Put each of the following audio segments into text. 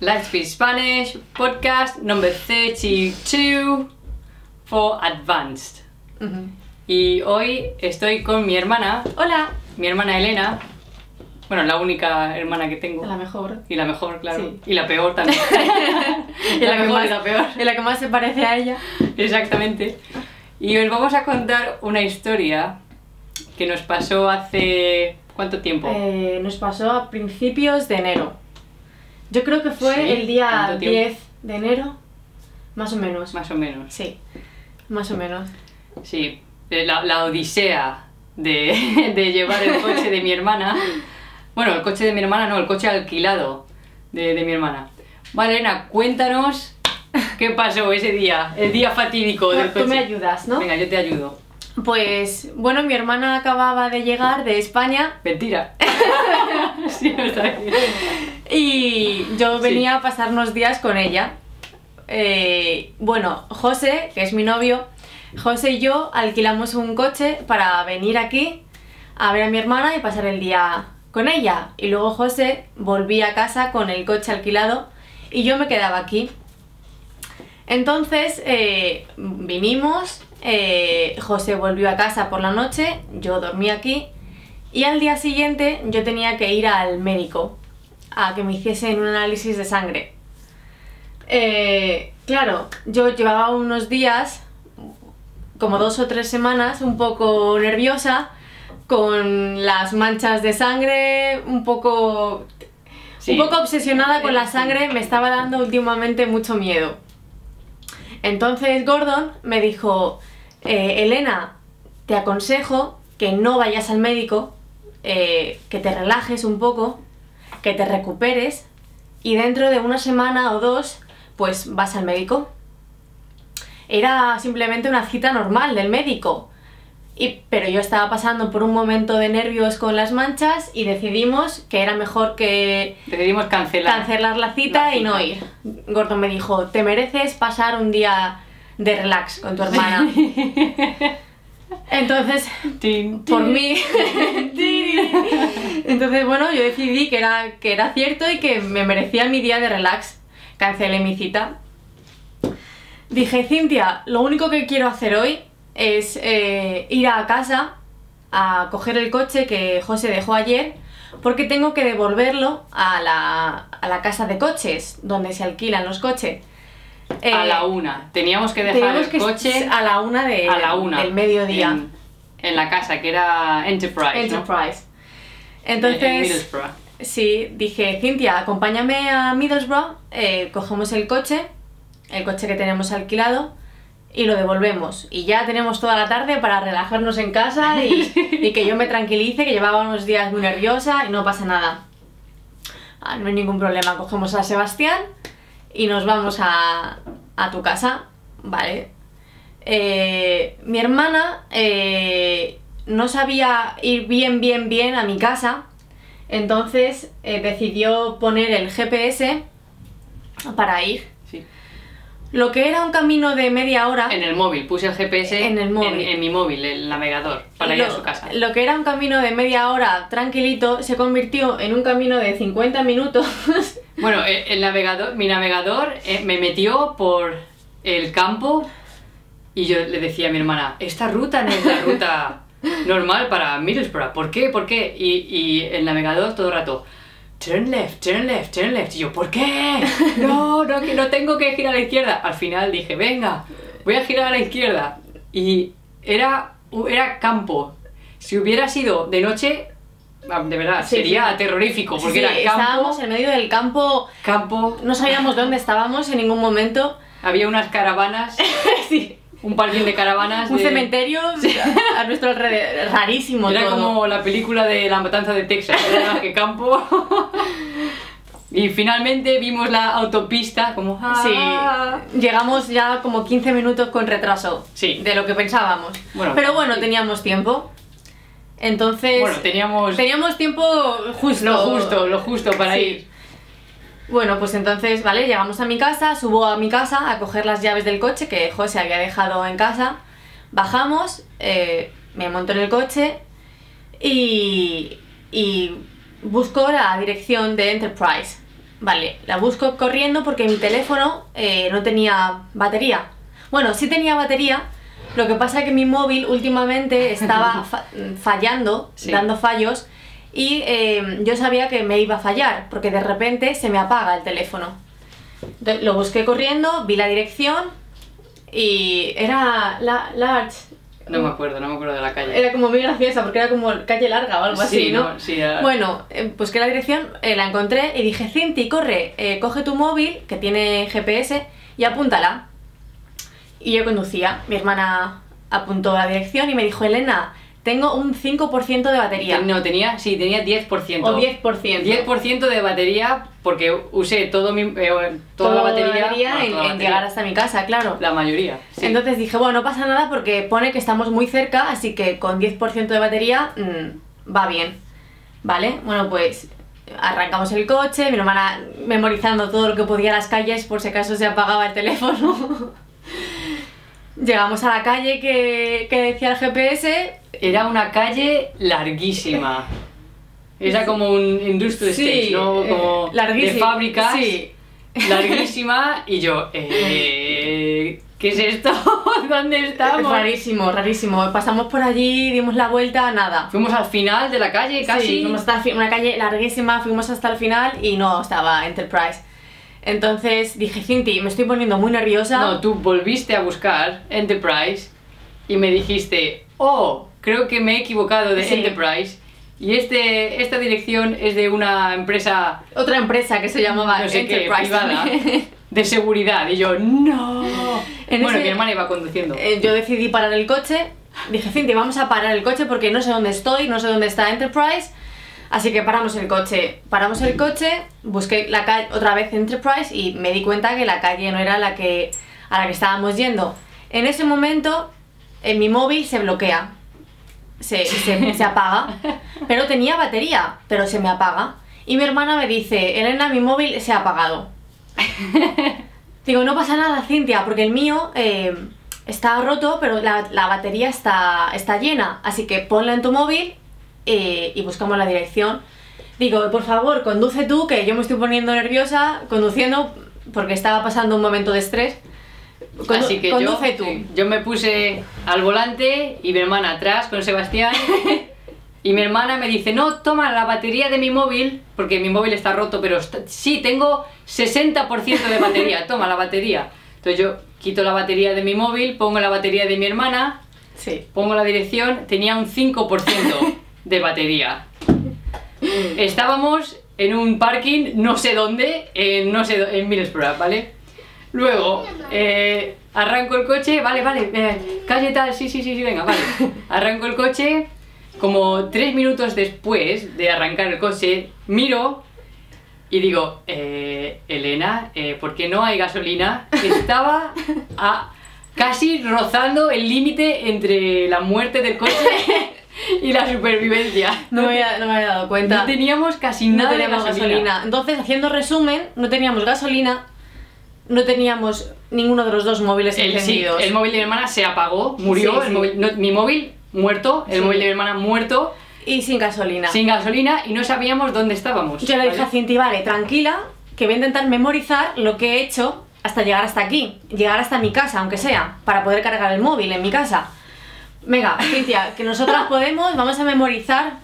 Lightspeed Spanish podcast number 32 for advanced. Y hoy estoy con mi hermana. Hola. Mi hermana Elena. Bueno, la única hermana que tengo. La mejor. Y la mejor, claro. Sí. Y la peor también. Y la mejor y la peor. Y la que más se parece a ella. Exactamente. Y os vamos a contar una historia que nos pasó hace... ¿Cuánto tiempo? Nos pasó a principios de enero. Yo creo que fue ¿Sí? el día ¿Tanto tiempo? 10 de enero. Más o menos. Más o menos. Sí, más o menos. Sí. La odisea de llevar el coche de mi hermana. Bueno, el coche de mi hermana no, el coche alquilado de mi hermana. Vale, Elena, cuéntanos qué pasó ese día, el día fatídico del coche. Tú me ayudas, ¿no? Venga, yo te ayudo. Pues, bueno, mi hermana acababa de llegar de España. Mentira. Sí, no está bien. Y yo venía a pasar unos días con ella. Bueno, José, que es mi novio, José y yo alquilamos un coche para venir aquí a ver a mi hermana y pasar el día con ella. Y luego José volvía a casa con el coche alquilado y yo me quedaba aquí. Entonces vinimos, José volvió a casa por la noche, yo dormí aquí y al día siguiente yo tenía que ir al médico a que me hiciesen un análisis de sangre. Claro, yo llevaba unos días, como 2 o 3 semanas, un poco nerviosa, con las manchas de sangre, un poco obsesionada con la sangre, me estaba dando últimamente mucho miedo. Entonces Gordon me dijo, Elena, te aconsejo que no vayas al médico, que te relajes un poco, que te recuperes y dentro de una semana o 2 pues vas al médico. Era simplemente una cita normal del médico, pero yo estaba pasando por un momento de nervios con las manchas y decidimos que era mejor que... Decidimos cancelar la cita y no ir. Gordon me dijo, te mereces pasar un día de relax con tu hermana. Entonces, por mí... Entonces, bueno, yo decidí que era cierto y que me merecía mi día de relax. Cancelé mi cita. Dije, Cintia, lo único que quiero hacer hoy es ir a casa a coger el coche que José dejó ayer porque tengo que devolverlo a la casa de coches donde se alquilan los coches. A la 1. Teníamos que dejar el coche a la 1 del mediodía. En la casa, que era Enterprise, ¿no? Entonces, en Middlesbrough. Sí, dije, Cintia, acompáñame a Middlesbrough, cogemos el coche que tenemos alquilado y lo devolvemos. Y ya tenemos toda la tarde para relajarnos en casa y que yo me tranquilice, que llevaba unos días muy nerviosa y no pasa nada. No hay ningún problema, cogemos a Sebastián y nos vamos a tu casa, ¿vale? Mi hermana no sabía ir bien a mi casa, entonces decidió poner el GPS para ir. Sí. Lo que era un camino de media hora... En el móvil, puse el GPS en el móvil. En mi móvil, el navegador, para ir a su casa. Lo que era un camino de media hora tranquilito se convirtió en un camino de 50 minutos. Bueno, mi navegador me metió por el campo y yo le decía a mi hermana, esta ruta no es la ruta normal para Middlesbrough, ¿por qué? ¿Por qué? Y el navegador todo el rato, turn left, turn left, turn left. Y yo, ¿por qué? No, que no tengo que girar a la izquierda. Al final dije, venga, voy a girar a la izquierda. Y era campo. Si hubiera sido de noche, de verdad, sería terrorífico, porque era campo. Estábamos en medio del campo. No sabíamos dónde estábamos en ningún momento. Había unas caravanas. Sí. Un parking de caravanas. Un cementerio a nuestro alrededor. Rarísimo era todo. Como la película de La Matanza de Texas. Era más que campo. Y finalmente vimos la autopista como... Sí, llegamos ya como 15 minutos con retraso de lo que pensábamos. Pero bueno, teníamos tiempo. Entonces... Bueno, teníamos tiempo justo. Lo justo para ir. Bueno, pues entonces, vale, llegamos a mi casa, subo a mi casa a coger las llaves del coche que José había dejado en casa. Bajamos, me monto en el coche y busco la dirección de Enterprise. Vale, la busco corriendo porque mi teléfono no tenía batería. Bueno, sí tenía batería, lo que pasa es que mi móvil últimamente estaba fallando, Sí. dando fallos, y yo sabía que me iba a fallar, porque de repente se me apaga el teléfono. Entonces, lo busqué corriendo, vi la dirección y era Large. No me acuerdo de la calle. Era como muy graciosa porque era como calle larga o algo así, Sí, ¿no? sí, era- Bueno, busqué la dirección, la encontré y dije, Cinti, corre, coge tu móvil, que tiene GPS, y apúntala. Y yo conducía, mi hermana apuntó la dirección y me dijo, Elena, tengo un 5% de batería. No, tenía 10%. O 10%. 10% de batería porque usé toda la batería, bueno, en, toda la en batería. llegar hasta mi casa, claro. La mayoría. Sí. Entonces dije, bueno, no pasa nada porque pone que estamos muy cerca, así que con 10% de batería va bien. ¿Vale? Bueno, pues arrancamos el coche, mi hermana memorizando todo lo que podía las calles por si acaso se apagaba el teléfono. Llegamos a la calle que decía el GPS. Era una calle larguísima. Era como un industrial estate, ¿no? Como larguísima. de fábricas. Sí. Larguísima. Y yo, ¿qué es esto? ¿Dónde estamos? Rarísimo, rarísimo. Pasamos por allí, dimos la vuelta, nada. Fuimos al final de la calle casi. Sí, fuimos hasta una calle larguísima, fuimos hasta el final y no estaba Enterprise. Entonces dije, Cinti, me estoy poniendo muy nerviosa. No, tú volviste a buscar Enterprise y me dijiste, oh, creo que me he equivocado de Sí. Enterprise y esta dirección es de una empresa, Otra empresa que se llamaba no sé qué, Enterprise privada, también. de seguridad. Y yo, no. En Bueno, ese- mi hermana iba conduciendo. Yo decidí parar el coche. Dije, Cinti, vamos a parar el coche porque no sé dónde estoy, no sé dónde está Enterprise. Así que paramos el coche. Paramos el coche, busqué la calle, otra vez Enterprise, y me di cuenta que la calle no era a la que estábamos yendo. En ese momento, mi móvil se bloquea. Se apaga. Pero tenía batería, pero se me apaga. Y mi hermana me dice, Elena, mi móvil se ha apagado. Digo, no pasa nada, Cintia, porque el mío está roto, pero la batería está llena. Así que ponla en tu móvil y buscamos la dirección. Digo, por favor, conduce tú, que yo me estoy poniendo nerviosa conduciendo porque estaba pasando un momento de estrés. Así que conduce tú. yo me puse al volante y mi hermana atrás con Sebastián. Y mi hermana me dice, no, toma la batería de mi móvil, porque mi móvil está roto, pero sí, tengo 60% de batería, toma la batería. Entonces yo quito la batería de mi móvil, pongo la batería de mi hermana, Sí. pongo la dirección, tenía un 5% de batería. Estábamos en un parking, no sé dónde, en Middlesbrough, ¿vale? Luego, arranco el coche, vale, calle tal, sí, venga, vale. Arranco el coche, como 3 minutos después de arrancar el coche, miro y digo, Elena, ¿por qué no hay gasolina? Estaba casi rozando el límite entre la muerte del coche y la supervivencia. No me había dado cuenta. No teníamos casi No nada de teníamos gasolina. Entonces, haciendo resumen, no teníamos gasolina, no teníamos ninguno de los dos móviles encendidos. El móvil de mi hermana se apagó, murió, Sí, el móvil- no, mi móvil muerto, el Sí. móvil de mi hermana muerto, Y sin gasolina. sin gasolina y no sabíamos dónde estábamos. Yo le dije ¿vale? a Cinti, vale, tranquila, que voy a intentar memorizar lo que he hecho hasta llegar hasta aquí, llegar hasta mi casa, aunque sea, para poder cargar el móvil en mi casa. Venga, Cintia, que nosotras podemos, vamos a memorizar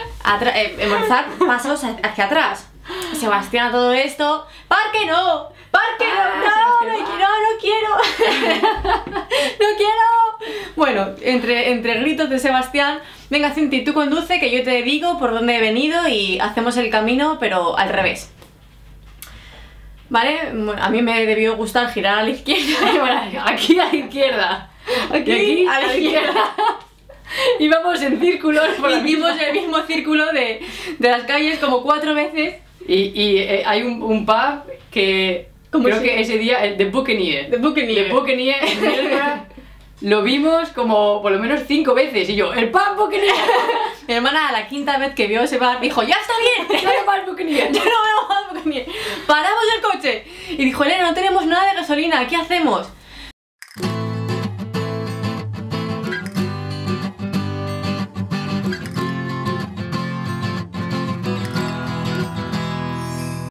pasos hacia atrás. Sebastián, a todo esto, ¡parque no! ¡Parque no quiero! ¡No quiero! Bueno, entre gritos de Sebastián, venga Cinti, tú conduce, que yo te digo por dónde he venido y hacemos el camino, pero al revés. ¿Vale? Bueno, a mí me debió gustar girar a la izquierda. Bueno, aquí a la izquierda. Aquí a la izquierda. Íbamos en círculos por la Hicimos misma- el mismo círculo de las calles como 4 veces. Y hay un pub que ¿Cómo creo se que llama? ese día, el The Buccaneer. The Buccaneer. The Buccaneer en Middlesbrough, lo vimos como por lo menos 5 veces. Y yo, ¡el pub Buccaneer! Mi hermana, a la 5ª vez que vio ese bar, dijo, ¡ya está bien! ¡No hay más Buccaneer! ¡Ya no veo más Buccaneer! ¡Paramos el coche! Y dijo, Elena, no tenemos nada de gasolina, ¿qué hacemos?